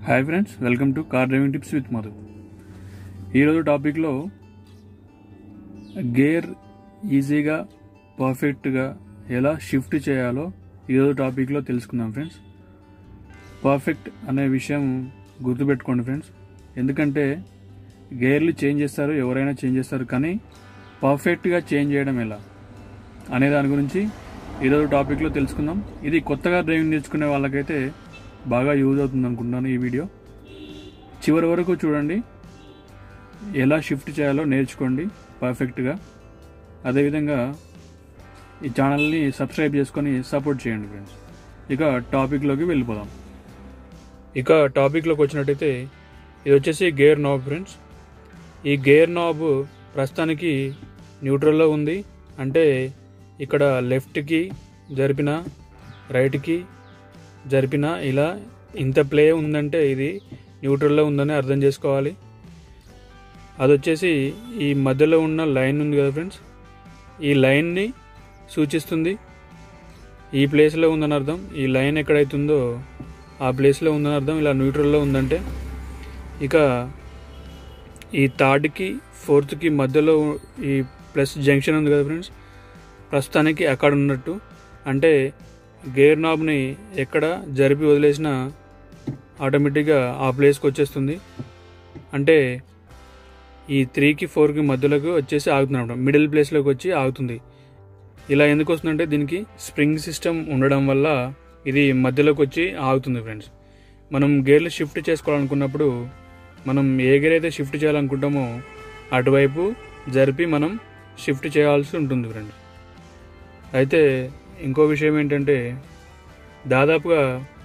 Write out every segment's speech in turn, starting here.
Hi friends, welcome to car driving tips with Madhu. ఈరోజు టాపిక్లో gear ఈజీగా పర్ఫెక్ట్గా ఎలా షిఫ్ట్ చేయాలో ఈరోజు టాపిక్లో తెలుసుకుందాం ఫ్రెండ్స్. పర్ఫెక్ట్ అనే విషయం గుర్తుపెట్టుకోండి ఫ్రెండ్స్, ఎందుకంటే గేర్లు చేంజ్ చేస్తారు, ఎవరైనా చేంజ్ చేస్తారు, కానీ పర్ఫెక్ట్గా చేంజ్ చేయడం ఎలా అనే దాని గురించి ఈరోజు టాపిక్లో తెలుసుకుందాం. ఇది కొత్తగా డ్రైవింగ్ నేర్చుకునే వాళ్ళకైతే బాగా యూజ్ అవుతుంది అనుకుంటున్నాను. ఈ వీడియో చివరి వరకు చూడండి, ఎలా షిఫ్ట్ చేయాలో నేర్చుకోండి పర్ఫెక్ట్గా. అదేవిధంగా ఈ ఛానల్ని సబ్స్క్రైబ్ చేసుకొని సపోర్ట్ చేయండి ఫ్రెండ్స్. ఇక టాపిక్లోకి వెళ్ళిపోదాం. ఇక టాపిక్లోకి వచ్చినట్టయితే ఇది వచ్చేసి గేర్ నాబ్ ఫ్రెండ్స్. ఈ గేర్ నాబ్ ప్రస్తుతానికి న్యూట్రల్లో ఉంది. అంటే ఇక్కడ లెఫ్ట్కి జరిపిన, రైట్కి జరిపిన ఇలా ఇంత ప్లే ఉందంటే ఇది న్యూట్రల్లో ఉందని అర్థం చేసుకోవాలి. అది వచ్చేసి ఈ మధ్యలో ఉన్న లైన్ ఉంది కదా ఫ్రెండ్స్, ఈ లైన్ని సూచిస్తుంది. ఈ ప్లేస్లో ఉందని అర్థం. ఈ లైన్ ఎక్కడైతుందో ఆ ప్లేస్లో ఉందని అర్థం. ఇలా న్యూట్రల్లో ఉందంటే ఇక ఈ థర్డ్కి ఫోర్త్కి మధ్యలో ఈ ప్లస్ జంక్షన్ ఉంది కదా ఫ్రెండ్స్, ప్రస్తుతానికి అక్కడ ఉన్నట్టు. అంటే గేర్ నాబ్ని ఎక్కడ జరిపి వదిలేసినా ఆటోమేటిక్గా ఆ ప్లేస్కి వచ్చేస్తుంది. అంటే ఈ 3కి 4కి మధ్యలోకి వచ్చేసి ఆగుతుంది అన్నమాట, మిడిల్ ప్లేస్లోకి వచ్చి ఆగుతుంది. ఇలా ఎందుకు వస్తుందంటే దీనికి స్ప్రింగ్ సిస్టమ్ ఉండడం వల్ల ఇది మధ్యలోకి వచ్చి ఆగుతుంది ఫ్రెండ్స్. మనం గేర్లు షిఫ్ట్ చేసుకోవాలనుకున్నప్పుడు మనం ఏ గేర్ అయితే షిఫ్ట్ చేయాలనుకుంటామో అటువైపు జరిపి మనం షిఫ్ట్ చేయాల్సి ఉంటుంది ఫ్రెండ్స్. అయితే ఇంకో విషయం ఏంటంటే దాదాపుగా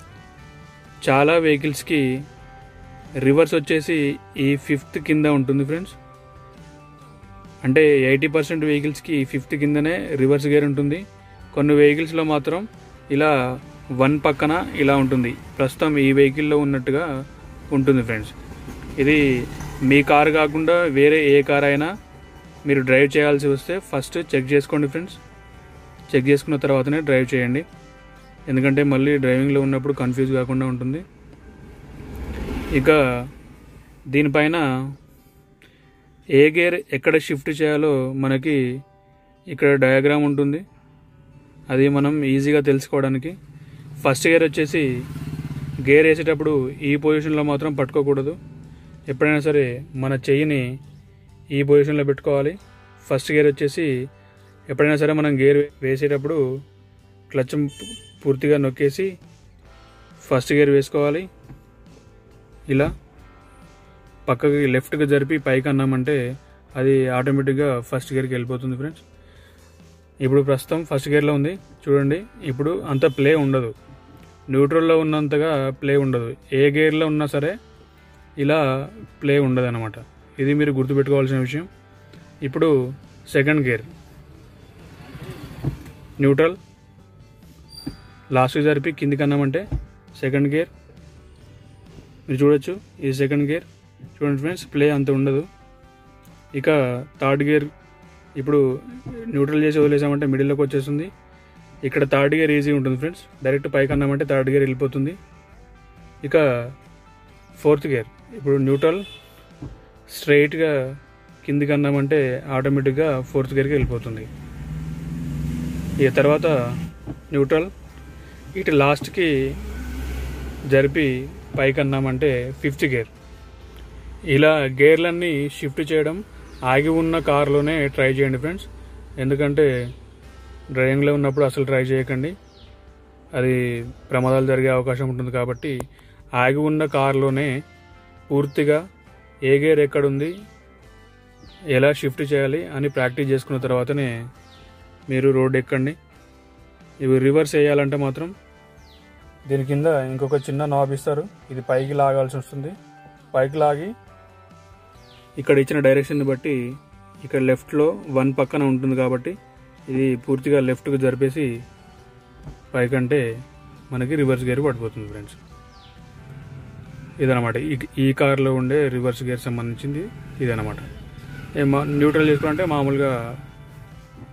చాలా వెహికల్స్కి రివర్స్ వచ్చేసి ఈ 5th కింద ఉంటుంది ఫ్రెండ్స్. అంటే 80% వెహికల్స్కి 5th కిందనే రివర్స్ గేర్ ఉంటుంది. కొన్ని వెహికల్స్లో మాత్రం ఇలా 1 పక్కన ఇలా ఉంటుంది. ప్రస్తుతం ఈ వెహికల్లో ఉన్నట్టుగా ఉంటుంది ఫ్రెండ్స్. ఇది మీ కారు కాకుండా వేరే ఏ కార్ అయినా మీరు డ్రైవ్ చేయాల్సి వస్తే ఫస్ట్ చెక్ చేసుకోండి ఫ్రెండ్స్. చెక్ చేసుకున్న తర్వాతనే డ్రైవ్ చేయండి, ఎందుకంటే మళ్ళీ డ్రైవింగ్లో ఉన్నప్పుడు కన్ఫ్యూజ్ కాకుండా ఉంటుంది. ఇక దీనిపైన ఏ గేర్ ఎక్కడ షిఫ్ట్ చేయాలో మనకి ఇక్కడ డయాగ్రామ్ ఉంటుంది. అది మనం ఈజీగా తెలుసుకోవడానికి. ఫస్ట్ గేర్ వచ్చేసి గేర్ వేసేటప్పుడు ఈ పొజిషన్లో మాత్రం పట్టుకోకూడదు. ఎప్పుడైనా సరే మన చెయ్యిని ఈ పొజిషన్లో పెట్టుకోవాలి. ఫస్ట్ గేర్ వచ్చేసి ఎప్పుడైనా సరే మనం గేర్ వేసేటప్పుడు క్లచ్ పూర్తిగా నొక్కేసి ఫస్ట్ గేర్ వేసుకోవాలి. ఇలా పక్కకి లెఫ్ట్గా జరిపి పైకి అన్నామంటే అది ఆటోమేటిక్గా ఫస్ట్ గేర్కి వెళ్ళిపోతుంది ఫ్రెండ్స్. ఇప్పుడు ప్రస్తుతం ఫస్ట్ గేర్లో ఉంది చూడండి. ఇప్పుడు అంత ప్లే ఉండదు, న్యూట్రల్లో ఉన్నంతగా ప్లే ఉండదు. ఏ గేర్లో ఉన్నా సరే ఇలా ప్లే ఉండదు అన్నమాట. ఇది మీరు గుర్తుపెట్టుకోవాల్సిన విషయం. ఇప్పుడు సెకండ్ గేర్ న్యూట్రల్, లాస్ట్కి జరిపి కిందికి అన్నామంటే సెకండ్ గేర్. మీరు చూడొచ్చు, ఇది సెకండ్ గేర్. చూడండి ఫ్రెండ్స్, ప్లే అంత ఉండదు. ఇక థర్డ్ గేర్ ఇప్పుడు న్యూట్రల్ చేసి వదిలేసామంటే మిడిల్లోకి వచ్చేస్తుంది. ఇక్కడ థర్డ్ గేర్ ఈజీ ఉంటుంది ఫ్రెండ్స్, డైరెక్ట్ పైకి అన్నామంటే థర్డ్ గేర్ వెళ్ళిపోతుంది. ఇక ఫోర్త్ గేర్ ఇప్పుడు న్యూట్రల్ స్ట్రైట్గా కిందికి అన్నామంటే ఆటోమేటిక్గా ఫోర్త్ గేర్కి వెళ్ళిపోతుంది. ఇక తర్వాత న్యూట్రల్ ఇటు లాస్ట్కి జరిపి పైకి అన్నామంటే 5th గేర్. ఇలా గేర్లన్నీ షిఫ్ట్ చేయడం ఆగి ఉన్న కార్లోనే ట్రై చేయండి ఫ్రెండ్స్, ఎందుకంటే డ్రైవింగ్లో ఉన్నప్పుడు అసలు ట్రై చేయకండి, అది ప్రమాదాలు జరిగే అవకాశం ఉంటుంది. కాబట్టి ఆగి ఉన్న కార్లోనే పూర్తిగా ఏ గేర్ ఎక్కడుంది, ఎలా షిఫ్ట్ చేయాలి అని ప్రాక్టీస్ చేసుకున్న తర్వాతనే మీరు రోడ్ ఎక్కండి. ఇవి రివర్స్ వేయాలంటే మాత్రం దీని కింద ఇంకొక చిన్న నాబ్ ఇస్తారు, ఇది పైకి లాగాల్సి వస్తుంది. పైకి లాగి ఇక్కడ ఇచ్చిన డైరెక్షన్ బట్టి ఇక్కడ లెఫ్ట్లో 1 పక్కన ఉంటుంది కాబట్టి ఇది పూర్తిగా లెఫ్ట్కి జరిపేసి పైకంటే మనకి రివర్స్ గేర్ పడిపోతుంది ఫ్రెండ్స్. ఇదనమాట ఈ కార్లో ఉండే రివర్స్ గేర్ సంబంధించింది ఇదనమాట. న్యూట్రల్ చేసుకోవాలంటే మామూలుగా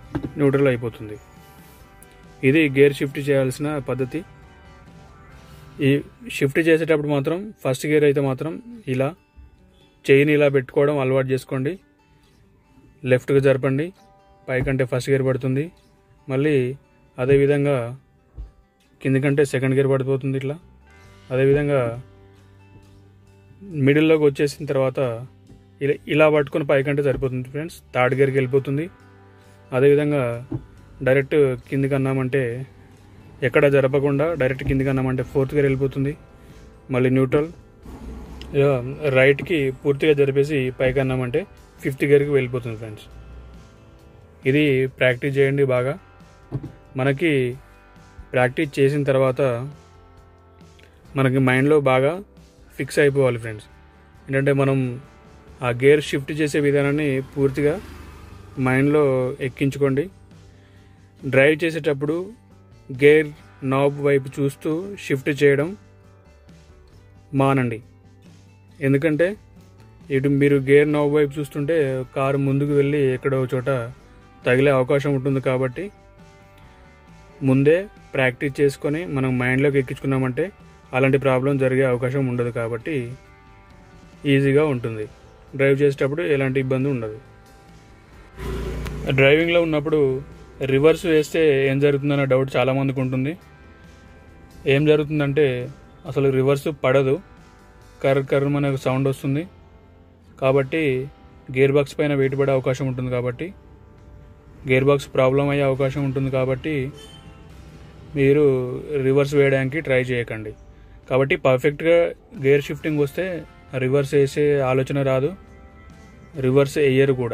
న్యూట్రల్ అయిపోతుంది. ఇది గేర్ షిఫ్ట్ చేయాల్సిన పద్ధతి. ఈ షిఫ్ట్ చేసేటప్పుడు మాత్రం ఫస్ట్ గేర్ అయితే మాత్రం ఇలా చెయ్యిని ఇలా పెట్టుకోవడం అలవాటు చేసుకోండి. లెఫ్ట్గా జరపండి, పైకంటే ఫస్ట్ గేర్ పడుతుంది. మళ్ళీ అదేవిధంగా కిందికంటే సెకండ్ గేర్ పడిపోతుంది. ఇట్లా అదేవిధంగా మిడిల్లోకి వచ్చేసిన తర్వాత ఇలా పట్టుకొని పైకంటే సరిపోతుంది ఫ్రెండ్స్. థర్డ్ గేర్కి వెళ్ళిపోతుంది. అదేవిధంగా డైరెక్ట్ కిందికి అన్నామంటే ఎక్కడ జరపకుండా డైరెక్ట్ కిందికి అన్నామంటే ఫోర్త్ గేర్ వెళ్ళిపోతుంది. మళ్ళీ న్యూట్రల్ రైట్కి పూర్తిగా జరిపేసి పైకి అన్నామంటే ఫిఫ్త్ గేర్కి వెళ్ళిపోతుంది ఫ్రెండ్స్. ఇది ప్రాక్టీస్ చేయండి బాగా. మనకి ప్రాక్టీస్ చేసిన తర్వాత మనకి మైండ్లో బాగా ఫిక్స్ అయిపోవాలి ఫ్రెండ్స్. ఏంటంటే మనం ఆ గేర్ షిఫ్ట్ చేసే విధానాన్ని పూర్తిగా మైండ్లో ఎక్కించుకోండి. డ్రైవ్ చేసేటప్పుడు గేర్ నాబ్ వైపు చూస్తూ షిఫ్ట్ చేయడం మానండి. ఎందుకంటే ఇటు మీరు గేర్ నాబ్ వైపు చూస్తుంటే కారు ముందుకు వెళ్ళి ఎక్కడో చోట తగిలే అవకాశం ఉంటుంది. కాబట్టి ముందే ప్రాక్టీస్ చేసుకొని మనం మైండ్లోకి ఎక్కించుకున్నామంటే అలాంటి ప్రాబ్లం జరిగే అవకాశం ఉండదు. కాబట్టి ఈజీగా ఉంటుంది. డ్రైవ్ చేసేటప్పుడు ఎలాంటి ఇబ్బంది ఉండదు. డ్రైవింగ్లో ఉన్నప్పుడు రివర్స్ వేస్తే ఏం జరుగుతుందన్న డౌట్ చాలామందికి ఉంటుంది. ఏం జరుగుతుందంటే అసలు రివర్స్ పడదు, కర్ర మనకు సౌండ్ వస్తుంది. కాబట్టి గేర్ బాక్స్ పైన వెయిట్ పడే అవకాశం ఉంటుంది. కాబట్టి గేర్ బాక్స్ ప్రాబ్లం అయ్యే అవకాశం ఉంటుంది. కాబట్టి మీరు రివర్స్ వేయడానికి ట్రై చేయకండి. కాబట్టి పర్ఫెక్ట్గా గేర్ షిఫ్టింగ్ వస్తే రివర్స్ వేసే ఆలోచన రాదు, రివర్స్ వేయరు కూడా.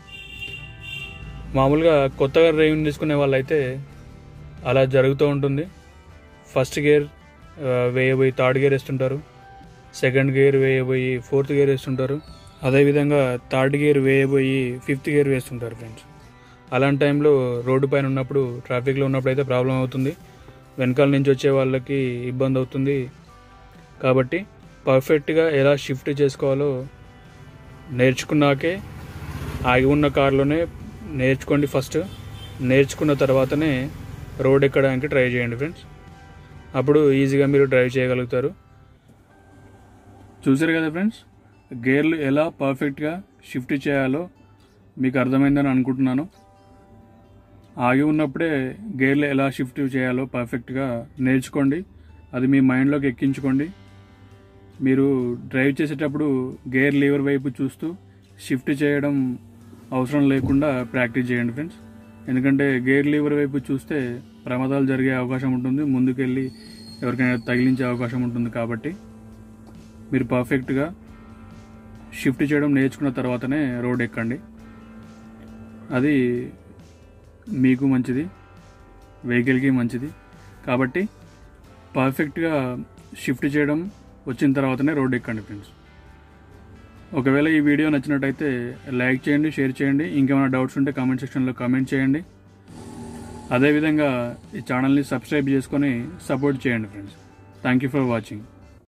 మామూలుగా కొత్తగా డ్రైవింగ్ తీసుకునే వాళ్ళైతే అలా జరుగుతూ ఉంటుంది. ఫస్ట్ గేర్ వేయబోయి థర్డ్ గేర్ వేస్తుంటారు, సెకండ్ గేర్ వేయబోయి ఫోర్త్ గేర్ వేస్తుంటారు, అదేవిధంగా థర్డ్ గేర్ వేయబోయి ఫిఫ్త్ గేర్ వేస్తుంటారు ఫ్రెండ్స్. అలాంటి టైంలో రోడ్డు పైన ఉన్నప్పుడు, ట్రాఫిక్లో ఉన్నప్పుడు అయితే ప్రాబ్లం అవుతుంది. వెనకాల నుంచి వచ్చే వాళ్ళకి ఇబ్బంది అవుతుంది. కాబట్టి పర్ఫెక్ట్గా ఎలా షిఫ్ట్ చేసుకోవాలో నేర్చుకున్నాకే ఆగి ఉన్న కార్లోనే నేర్చుకోండి. ఫస్ట్ నేర్చుకున్న తర్వాతనే రోడ్ ఎక్కడానికి ట్రై చేయండి ఫ్రెండ్స్. అప్పుడు ఈజీగా మీరు డ్రైవ్ చేయగలుగుతారు. చూసారు కదా ఫ్రెండ్స్, గేర్లు ఎలా పర్ఫెక్ట్గా షిఫ్ట్ చేయాలో మీకు అర్థమైందని అనుకుంటున్నాను. ఆగి ఉన్నప్పుడే గేర్లు ఎలా షిఫ్ట్ చేయాలో పర్ఫెక్ట్గా నేర్చుకోండి. అది మీ మైండ్లోకి ఎక్కించుకోండి. మీరు డ్రైవ్ చేసేటప్పుడు గేర్ లీవర్ వైపు చూస్తూ షిఫ్ట్ చేయడం అవసరం లేకుండా ప్రాక్టీస్ చేయండి ఫ్రెండ్స్. ఎందుకంటే గేర్ లీవర్ వైపు చూస్తే ప్రమాదాలు జరిగే అవకాశం ఉంటుంది, ముందుకెళ్ళి ఎవరికైనా తగిలించే అవకాశం ఉంటుంది. కాబట్టి మీరు పర్ఫెక్ట్గా షిఫ్ట్ చేయడం నేర్చుకున్న తర్వాతనే రోడ్ ఎక్కండి. అది మీకు మంచిది, వెహికల్కి మంచిది. కాబట్టి పర్ఫెక్ట్గా షిఫ్ట్ చేయడం వచ్చిన తర్వాతనే రోడ్ ఎక్కండి ఫ్రెండ్స్. ఒకవేళ ఈ వీడియో నచ్చినట్టయితే లైక్ చేయండి, షేర్ చేయండి. ఇంకేమైనా డౌట్స్ ఉంటే కామెంట్ సెక్షన్లో కామెంట్ చేయండి. అదేవిధంగా ఈ ఛానల్ని సబ్స్క్రైబ్ చేసుకొని సపోర్ట్ చేయండి friends. Thank you for watching.